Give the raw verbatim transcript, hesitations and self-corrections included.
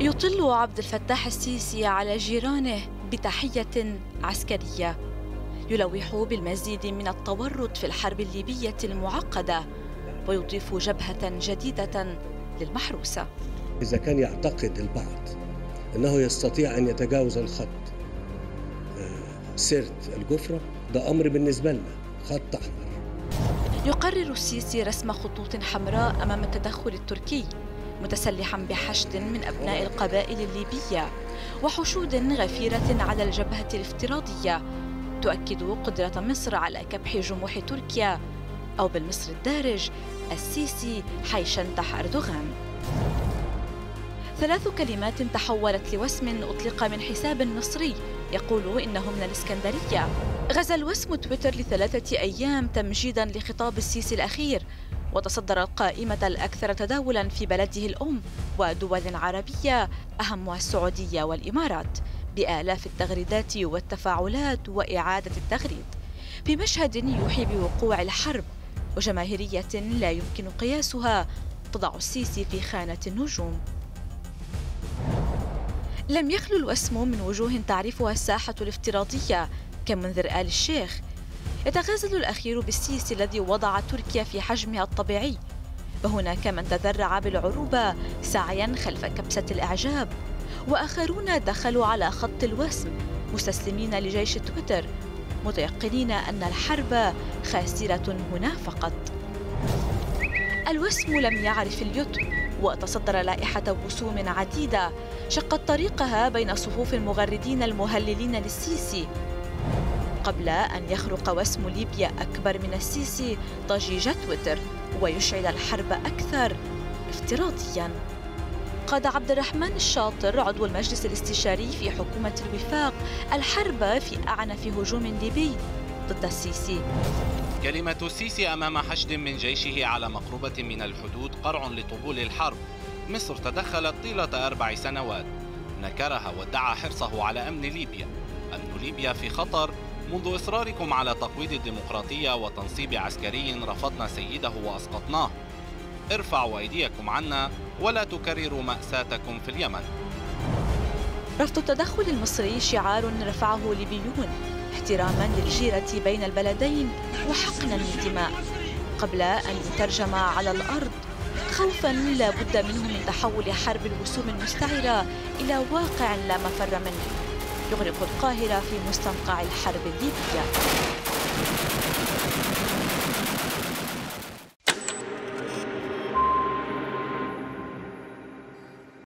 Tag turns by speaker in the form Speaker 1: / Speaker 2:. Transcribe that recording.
Speaker 1: يطل عبد الفتاح السيسي على جيرانه بتحية عسكرية يلوح بالمزيد من التورط في الحرب الليبية المعقدة ويضيف جبهة جديدة للمحروسة.
Speaker 2: إذا كان يعتقد البعض أنه يستطيع أن يتجاوز الخط سرت الجفرة، ده أمر بالنسبة لنا خط أحمر.
Speaker 1: يقرر السيسي رسم خطوط حمراء أمام التدخل التركي، متسلحا بحشد من أبناء القبائل الليبية وحشود غفيرة على الجبهة الافتراضية تؤكد قدرة مصر على كبح جموح تركيا، أو بالمصري الدارج السيسي حيشنتح أردوغان. ثلاث كلمات تحولت لوسم أطلق من حساب مصري يقول إنه من الإسكندرية. غزا الوسم تويتر لثلاثة أيام تمجيدا لخطاب السيسي الأخير، وتصدر القائمة الأكثر تداولا في بلده الأم ودول عربية أهمها السعودية والإمارات بآلاف التغريدات والتفاعلات وإعادة التغريد، في مشهد يوحي بوقوع الحرب وجماهيرية لا يمكن قياسها تضع السيسي في خانة النجوم. لم يخلو الوسم من وجوه تعرفها الساحة الافتراضية كمنذر آل الشيخ. يتغازل الأخير بالسيسي الذي وضع تركيا في حجمها الطبيعي، وهناك من تذرع بالعروبة سعيا خلف كبسة الإعجاب، وآخرون دخلوا على خط الوسم مستسلمين لجيش تويتر متيقنين أن الحرب خاسرة هنا فقط. الوسم لم يعرف اليتم وتصدر لائحة وسوم عديدة شقت طريقها بين صفوف المغردين المهللين للسيسي قبل أن يخرق وسم ليبيا أكبر من السيسي ضجيج تويتر ويشعل الحرب أكثر افتراضياً. قاد عبد الرحمن الشاطر عضو المجلس الاستشاري في حكومة الوفاق الحرب في أعنف هجوم ليبي ضد السيسي.
Speaker 3: كلمة السيسي أمام حشد من جيشه على مقربة من الحدود قرع لطبول الحرب. مصر تدخلت طيلة أربع سنوات، نكرها وادعى حرصه على أمن ليبيا. أمن ليبيا في خطر منذ إصراركم على تقويض الديمقراطية وتنصيب عسكري رفضنا سيده وأسقطناه. ارفعوا أيديكم عنا ولا تكرروا مأساتكم في اليمن.
Speaker 1: رفض التدخل المصري شعار رفعه ليبيون احتراما للجيرة بين البلدين وحقنا للدماء قبل أن يترجم على الأرض، خوفا لا بد منه من تحول حرب الوسوم المستعرة إلى واقع لا مفر منه يغرق القاهرة في مستنقع الحرب الليبية.